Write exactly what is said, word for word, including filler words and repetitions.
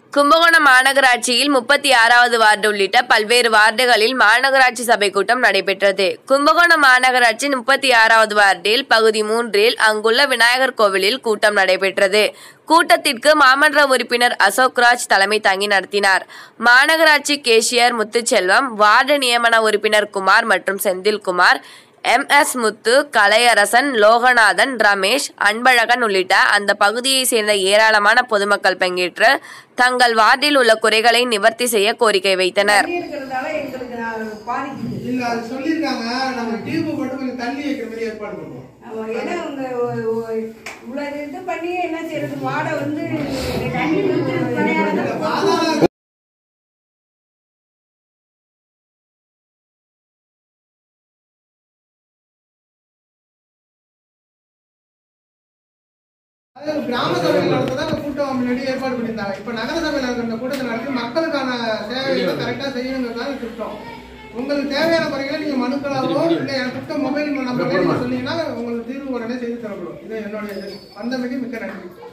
கும்பகோணம் மாநகராட்சியில் முப்பத்தி ஆறாவது வார்டு உள்ளிட்ட பல்வேறு வார்டுகளில் மாநகராட்சி சபை கூட்டம் நடைபெற்றது. கும்பகோணம் மாநகராட்சி முப்பத்தி ஆறாவது வார்டில் பகுதி மூன்றில் அங்குள்ள விநாயகர் கோவிலில் கூட்டம் நடைபெற்றது. கூட்டத்திற்கு மாமன்ற உறுப்பினர் அசோக்ராஜ் தலைமை தாங்கி நடத்தினார். மாநகராட்சி கேஷியர் முத்துச்செல்வம், வார்டு நியமன உறுப்பினர் குமார் மற்றும் செந்தில்குமார், எம் எஸ் முத்து, கலையரசன், லோகநாதன், ரமேஷ், அன்பழகன் உள்ளிட்ட அந்த பகுதியை சேர்ந்த ஏராளமான பொதுமக்கள் பங்கேற்று தங்கள் வார்டில் உள்ள குறைகளை நிவர்த்தி செய்ய கோரிக்கை வைத்தனர். கிராம சபையில் நடத்ததான் கூட்டம் முன்னாடி ஏற்பாடு பண்ணியிருந்தாங்க. இப்ப நகர சபையில் இருக்கிற கூட்டத்தை நடத்தி மக்களுக்கான சேவைகளை கரெக்டா செய்யணுங்கிறதால திட்டம். உங்களுக்கு தேவையான முறைகளை நீங்க மனுக்களாவோ இல்லை எனக்கு மொபைல் நம்பர் சொன்னீங்கன்னா உங்களுக்கு தீர்வு உடனே செய்து தரப்படும். இது என்னுடைய வந்தமைக்கு மிக்க நன்றி.